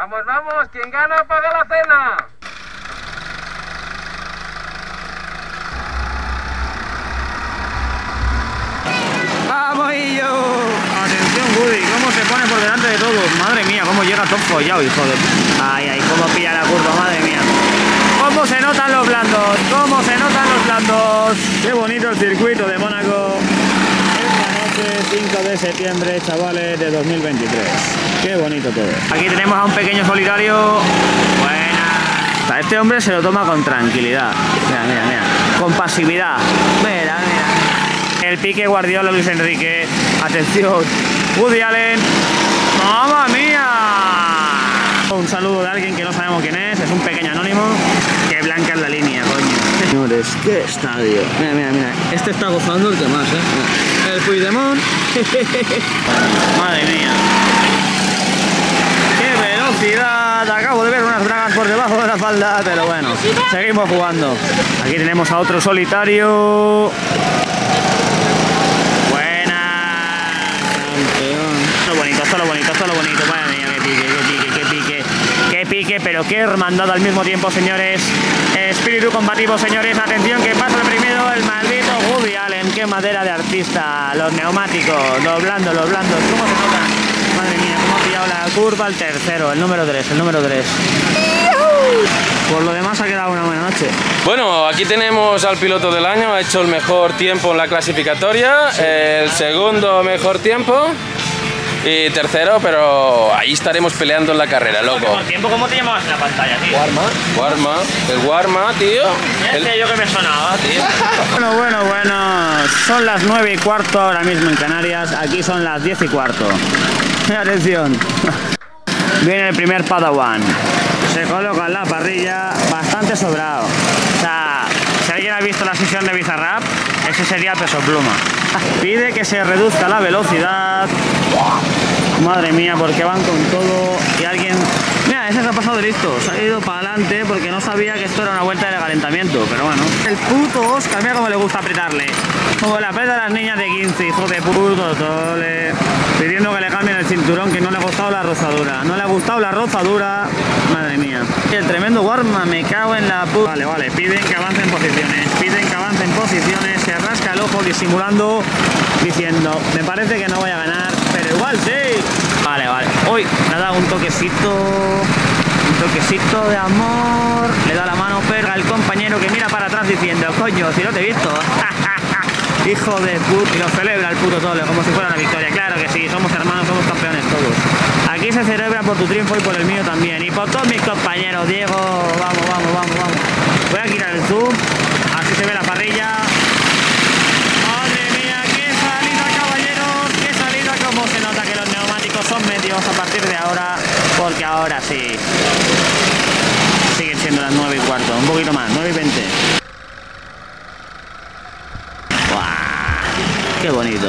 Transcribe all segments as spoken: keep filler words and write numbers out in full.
Vamos, vamos, quien gana paga la cena. ¡Vamos, Illo! Atención, Woody, cómo se pone por delante de todos. Madre mía, cómo llega todo follado, hijo de... Ay, ay, cómo pilla la curva, madre mía. Cómo se notan los blandos, cómo se notan los blandos. Qué bonito el circuito de Mónaco. Esta noche, cinco de septiembre, chavales, de dos mil veintitrés. Qué bonito todo. Aquí tenemos a un pequeño solitario. Buena. Este hombre se lo toma con tranquilidad. Mira, mira, mira. Con pasividad. Mira, mira. El pique Guardiola, Luis Enrique. Atención. Woody Allen. ¡Mamma mía! Un saludo de alguien que no sabemos quién es. Es un pequeño anónimo. Que blanca es la línea, coño. Señores, qué estadio. Mira, mira, mira. Este está gozando el que más, ¿eh? Mira. El Puigdemont. Madre mía. ¡Qué velocidad! Acabo de ver unas bragas por debajo de la falda, pero bueno, seguimos jugando. Aquí tenemos a otro solitario. Esto lo bonito, esto lo bonito, esto lo bonito. Madre mía, qué pique, qué pique, qué pique. Qué pique, pero qué hermandad al mismo tiempo, señores. Espíritu combativo, señores. Atención, que pasa el primero, el maldito Woody Allen. Qué madera de artista. Los neumáticos, los blandos, los blandos. ¿Cómo se notan? Madre mía, cómo ha pillado la curva el tercero, el número tres, el número tres. Por lo demás ha quedado una buena noche. Bueno, aquí tenemos al piloto del año, ha hecho el mejor tiempo en la clasificatoria, sí. El segundo mejor tiempo y tercero, pero ahí estaremos peleando en la carrera, loco. ¿Mejor tiempo? ¿Cómo te llamabas en la pantalla, tío? Warma, Warma, el Warma, tío. El... Este yo que me sonaba, tío. Bueno, bueno, bueno, son las nueve y cuarto ahora mismo en Canarias, aquí son las diez y cuarto. Atención. Viene el primer Padawan. Se coloca en la parrilla bastante sobrado. O sea, si alguien ha visto la sesión de Bizarrap, ese sería Peso Pluma. Pide que se reduzca la velocidad. Madre mía, porque van con todo. Y alguien... Mira, ese se ha pasado de listo. Se ha ido para adelante porque no sabía que esto era una vuelta de calentamiento. Pero bueno. El puto Oscar, mira cómo le gusta apretarle. Como le aprieta a las niñas de quince, hijo de puto tole. Pidiendo que le cambien el cinturón, que no le ha gustado la rozadura. No le ha gustado la rozadura. Madre mía. El tremendo Warma, me cago en la puta. Vale, vale. Piden que avancen posiciones. Piden que avancen posiciones. Se rasca el ojo disimulando, diciendo, me parece que no voy a ganar, pero igual sí. Vale, vale. Uy, le ha dado un toquecito. Un toquecito de amor. Le da la mano perra al compañero que mira para atrás diciendo, coño, si no te he visto. Hijo de puta. Y lo celebra el puto tole como si fuera una victoria. Claro que sí, somos hermanos, somos campeones todos. Aquí se celebra por tu triunfo y por el mío también. Y por todos mis compañeros. Diego, vamos, vamos, vamos, vamos. Voy a quitar el zoom. Así se ve la parrilla. Madre mía, qué salida, caballeros. Qué salida, como se nota que los neumáticos son medios a partir de ahora. Porque ahora sí. Siguen siendo las nueve y cuarto. Un poquito más, nueve y veinte. Qué bonito.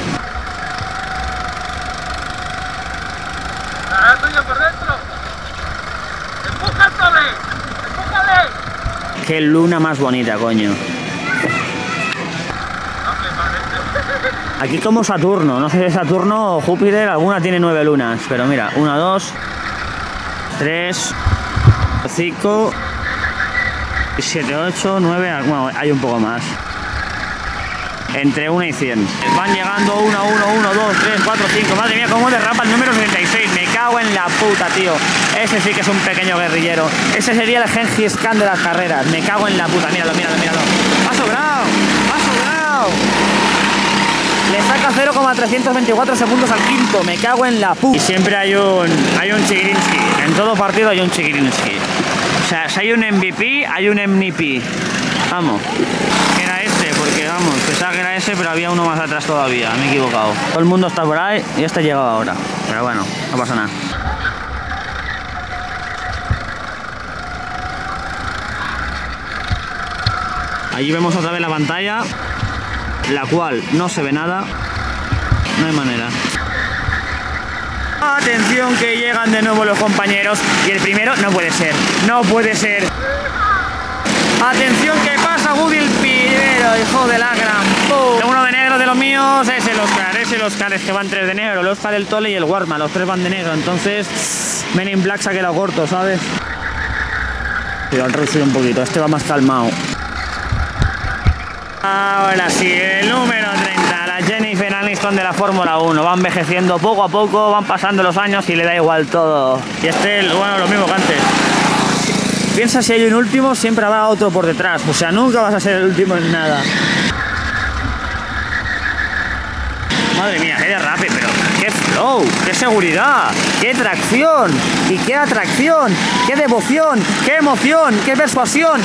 ¡Ah, tuyo por dentro! ¡Empújale! ¡Empújale! Qué luna más bonita, coño. Aquí como Saturno. No sé si es Saturno o Júpiter. Alguna tiene nueve lunas. Pero mira, una, dos, tres, cinco, siete, ocho, nueve. Bueno, hay un poco más. Entre una y cien. Van llegando uno, uno, uno, dos, tres, cuatro, cinco. Madre mía, cómo derrapa el número sesenta y seis. Me cago en la puta, tío. Ese sí que es un pequeño guerrillero. Ese sería el Gengis Khan de las carreras. Me cago en la puta. Míralo, míralo, míralo. ¡Ha sobrado! ¡Ha sobrado! Le saca cero coma trescientos veinticuatro segundos al quinto. Me cago en la puta. Y siempre hay un, hay un Chigrinsky. En todo partido hay un Chigrinsky. O sea, si hay un M V P, hay un M V P. Vamos. Era este, porque vamos, pensaba que era ese, pero había uno más atrás todavía. Me he equivocado. Todo el mundo está por ahí y este ha llegado ahora. Pero bueno, no pasa nada. Allí vemos otra vez la pantalla, la cual no se ve nada. No hay manera. Atención que llegan de nuevo los compañeros. Y el primero no puede ser. No puede ser. Atención que pasa Woody el primero, hijo de la gran puta. Uno de negro de los míos es el Oscar. Es el Oscar, es que van tres de negro. El Oscar, el Tole y el Warma. Los tres van de negro. Entonces Men in Black se ha quedado corto, ¿sabes? Pero han reducido un poquito, este va más calmado. Ahora sí, el número treinta, la Jennifer Aniston de la Fórmula uno. Va envejeciendo poco a poco, van pasando los años y le da igual todo. Y este, bueno, lo mismo que antes. Piensa, si hay un último, siempre habrá otro por detrás. O sea, nunca vas a ser el último en nada. Madre mía, qué derrape, pero qué flow, qué seguridad, qué tracción y qué atracción, qué devoción, qué emoción, qué persuasión.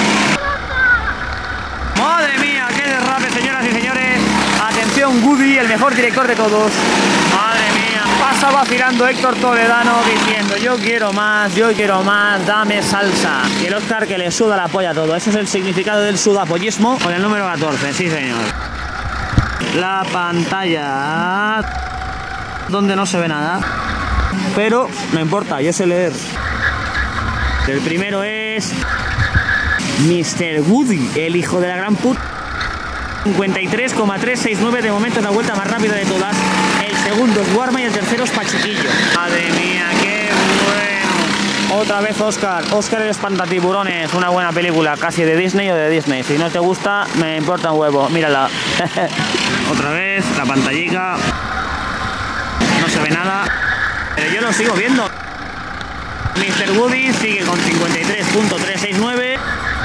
Madre mía, qué derrape, señoras y señores. Atención, Woody, el mejor director de todos. Madre mía, pasa vacilando Héctor Toledano diciendo: yo quiero más, yo quiero más, dame salsa. Y el Oscar que le suda la polla a todo. Ese es el significado del sudapollismo con el número catorce, sí señor. La pantalla donde no se ve nada, pero no importa, yo sé leer. El primero es mister Woody, el hijo de la gran puta. cincuenta y tres coma trescientos sesenta y nueve, de momento es la vuelta más rápida de todas. El segundo es Warma y el tercero es Pachiquillo. Madre mía, qué bueno. Otra vez Oscar, Oscar el espantatiburones, una buena película, casi de Disney o de Disney. Si no te gusta, me importa un huevo, mírala. Otra vez, la pantallica. No se ve nada, pero yo lo sigo viendo. mister Woody sigue con cincuenta y tres punto trescientos sesenta y nueve.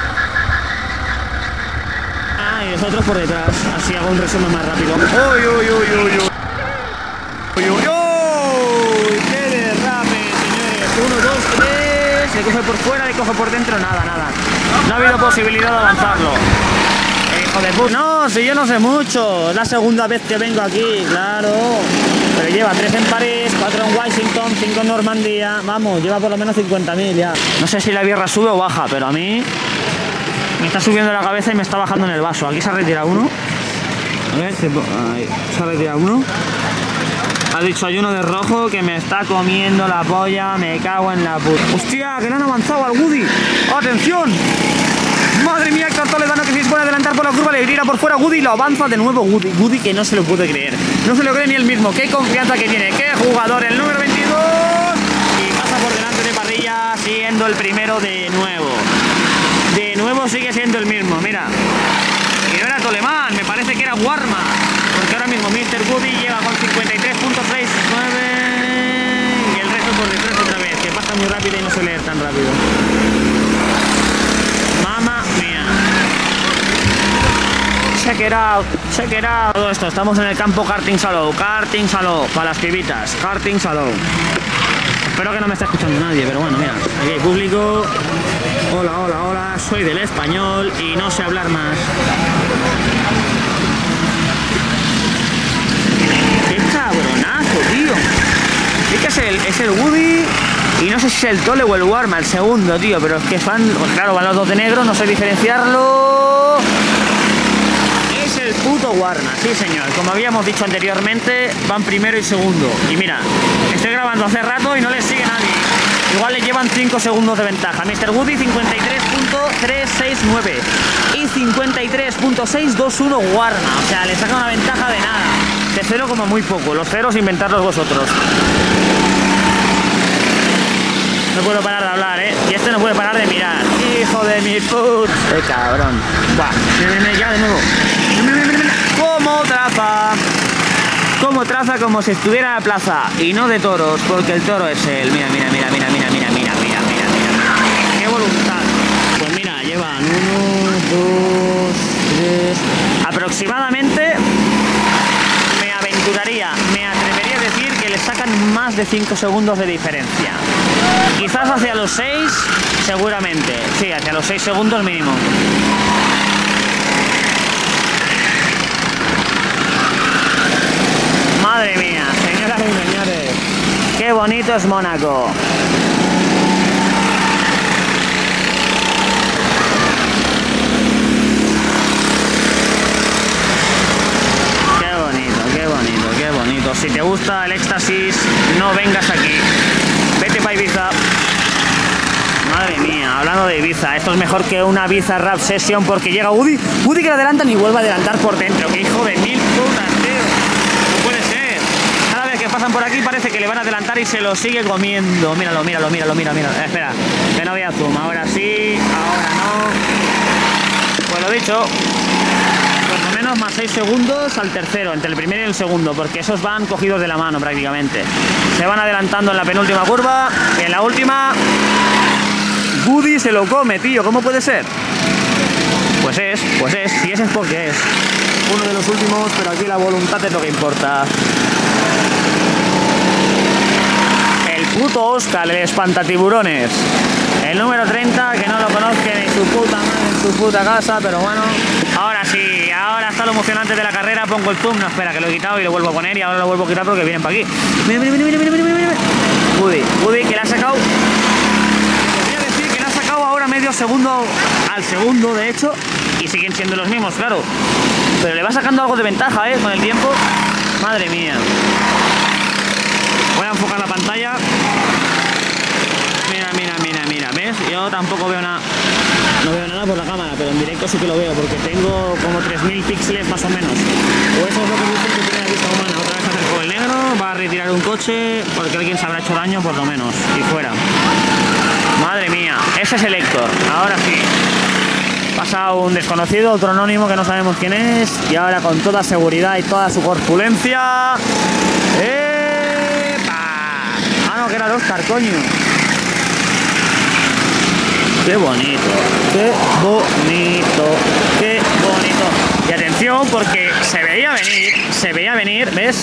Ah, y los otros por detrás. Así hago un resumen más rápido. ¡Uy, uy, uy, uy, uy! ¡Uy, uy, uy! ¡Qué derrape, señores! Uno, dos, tres. Le coge por fuera, le coge por dentro. Nada, nada. No ha habido posibilidad de avanzarlo. Hijo de puta. No, si yo no sé mucho. Es la segunda vez que vengo aquí, claro. Pero lleva tres en París, cuatro en Washington, cinco en Normandía. Vamos, lleva por lo menos cincuenta mil ya. No sé si la birra sube o baja, pero a mí me está subiendo la cabeza y me está bajando en el vaso. Aquí se ha retirado uno. A ver, se, ahí, se ha retirado uno. Ha dicho, hay uno de rojo que me está comiendo la polla. Me cago en la puta. ¡Hostia, que le han avanzado al Woody! ¡Atención! Madre mía, Héctor Toledano que se dispone a adelantar por la curva, le tira por fuera Woody, lo avanza de nuevo Woody. Woody que no se lo puede creer. No se lo cree ni él mismo. Qué confianza que tiene. Qué jugador, el número veintidós. Y pasa por delante de parrilla, siendo el primero de nuevo. De nuevo sigue siendo el mismo, mira. Y no era Tolemán, me parece que era Warma. Porque ahora mismo mister Woody lleva con cincuenta y tres punto sesenta y nueve. Y el resto por detrás otra vez, que pasa muy rápido y no se lee tan rápido. Mamma mía. Check it out, check it out. Todo esto, estamos en el campo Karting Salou. Karting Salou, para las pibitas. Karting Salou. Espero que no me esté escuchando nadie, pero bueno, mira, aquí hay público. Hola, hola, hola, soy del Español y no sé hablar más. ¡Qué cabronazo, tío! Sí que es el, es el Woody y no sé si es el Tole o el Warma, el segundo, tío, pero es que van, pues claro, van los dos de negro, no sé diferenciarlo. Es el puto Warma, sí señor, como habíamos dicho anteriormente, van primero y segundo. Y mira, estoy grabando hace rato y no les sigue nadie. Igual le llevan cinco segundos de ventaja. mister Woody cincuenta y tres punto trescientos sesenta y nueve y cincuenta y tres punto seiscientos veintiuno Warma. O sea, le saca una ventaja de nada. De cero como muy poco. Los ceros inventarlos vosotros. No puedo parar de hablar, ¿eh? Y este no puede parar de mirar. ¡Hijo de mi puta! ¡Qué cabrón! ¡Buah! Mira, mira, ya de nuevo. Mira, mira, mira, mira. ¿Cómo traza? Como traza como si estuviera en la plaza y no de toros, porque el toro es él. Mira, mira, mira, mira, mira, mira, mira, mira, mira, mira. ¡Qué voluntad! Pues mira, llevan uno, dos, tres. Aproximadamente me aventuraría, me atrevería a decir que le sacan más de cinco segundos de diferencia. Quizás hacia los seis, seguramente. Sí, hacia los seis segundos mínimo. Madre mía, señoras y señores, qué bonito es Mónaco. Qué bonito, qué bonito, qué bonito. Si te gusta el éxtasis, no vengas aquí. Vete para Ibiza. Madre mía, hablando de Ibiza, esto es mejor que una Ibiza Rap Session porque llega Woody, Woody que le adelantan y vuelve a adelantar por dentro. ¡Qué hijo de mil putas, tío! No puede ser. Cada vez que pasa pasan por aquí, parece que le van a adelantar y se lo sigue comiendo. Míralo, míralo, míralo, míralo, míralo. Eh, espera, que no había zoom. Ahora sí, ahora no. Pues lo dicho, por lo menos más seis segundos al tercero, entre el primero y el segundo, porque esos van cogidos de la mano prácticamente. Se van adelantando en la penúltima curva y en la última Woody se lo come, tío. ¿Cómo puede ser? Pues es, pues es, si ese es porque es uno de los últimos, pero aquí la voluntad es lo que importa. El puto Oscar, el espantatiburones. El número treinta, que no lo conozca ni su puta madre en su puta casa, pero bueno. Ahora sí, ahora está lo emocionante de la carrera. Pongo el zoom, no, espera, que lo he quitado y lo vuelvo a poner y ahora lo vuelvo a quitar porque vienen para aquí. Mira, mira, mira, mira, mira, mira, mira. Woody, Woody, que le ha sacado... Podría decir que le ha sacado ahora medio segundo al segundo, de hecho, y siguen siendo los mismos, claro. Pero le va sacando algo de ventaja, ¿eh? Con el tiempo. Madre mía. Voy a enfocar la pantalla. Mira, mira, mira, mira. ¿Ves? Yo tampoco veo nada. No veo nada por la cámara, pero en directo sí que lo veo, porque tengo como tres mil píxeles más o menos. O eso es lo que dicen que tiene la vista humana. Otra vez acercó el negro, va a retirar un coche, porque alguien se habrá hecho daño por lo menos. Y fuera. Madre mía. Ese es el Héctor. Ahora sí. Pasa un desconocido, otro anónimo que no sabemos quién es, y ahora con toda seguridad y toda su corpulencia. ¡Epa! Ah, no, que era el Oscar, coño. Qué bonito, qué bonito, qué bonito. Y atención, porque se veía venir, se veía venir, ¿ves?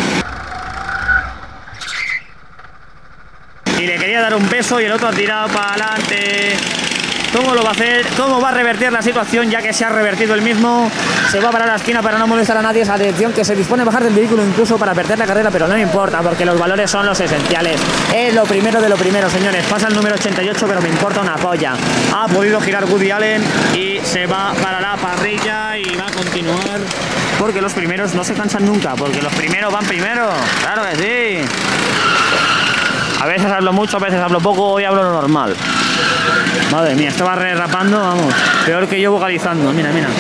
Y le quería dar un beso y el otro ha tirado para adelante. ¿Cómo lo va a hacer? ¿Cómo va a revertir la situación ya que se ha revertido el mismo? Se va a parar a la esquina para no molestar a nadie. Esa atención, que se dispone a bajar del vehículo incluso para perder la carrera, pero no me importa porque los valores son los esenciales. Es lo primero de lo primero, señores. Pasa el número ochenta y ocho, pero me importa una polla. Ha podido girar Woody Allen y se va para la parrilla y va a continuar, porque los primeros no se cansan nunca, porque los primeros van primero. Claro que sí. A veces hablo mucho, a veces hablo poco, hoy hablo lo normal. Madre mía, estaba derrapando, vamos, peor que yo vocalizando. Mira, mira.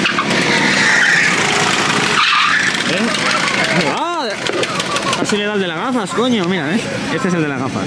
¿Eh? ¡Ah! Casi le da el de las gafas, coño. Mira, ¿eh? Este es el de las gafas.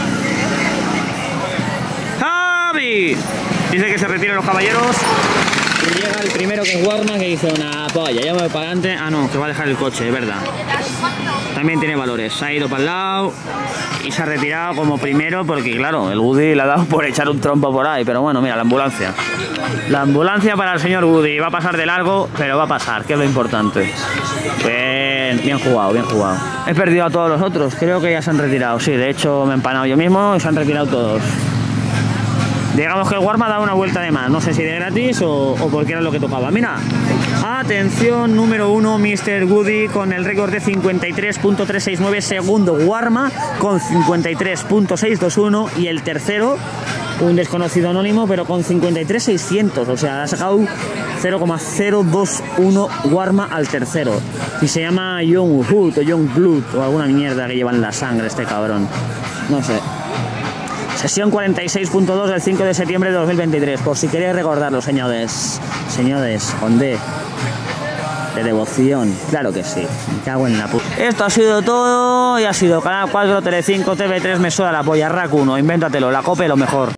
¡Javi! Dice que se retiran los caballeros. Y llega el primero que es Warma, que dice una polla. Ya me voy para adelante. Ah, no, que va a dejar el coche, es verdad. También tiene valores. Se ha ido para el lado y se ha retirado como primero porque, claro, el Woody le ha dado por echar un trompo por ahí. Pero bueno, mira, la ambulancia. La ambulancia para el señor Woody. Va a pasar de largo, pero va a pasar, que es lo importante. Bien, bien jugado, bien jugado. He perdido a todos los otros. Creo que ya se han retirado. Sí, de hecho me he empanado yo mismo y se han retirado todos. Digamos que el Warma ha dado una vuelta de más, no sé si de gratis o, o porque era lo que tocaba. Mira, atención, número uno, mister Woody con el récord de cincuenta y tres punto trescientos sesenta y nueve, segundo Warma con cincuenta y tres punto seiscientos veintiuno y el tercero, un desconocido anónimo, pero con cincuenta y tres mil seiscientos, o sea, ha sacado cero coma cero veintiuno Warma al tercero. Y se llama Young Hood o Young Blood o alguna mierda que lleva en la sangre este cabrón, no sé. Sesión cuarenta y seis punto dos del cinco de septiembre de dos mil veintitrés, por si queréis recordarlo, señores. Señores, con D. De devoción, claro que sí. Me cago en la puta. Esto ha sido todo y ha sido Canal cuatro, Telecinco, T V tres, me suda la polla, Rack uno, invéntatelo, la cope lo mejor.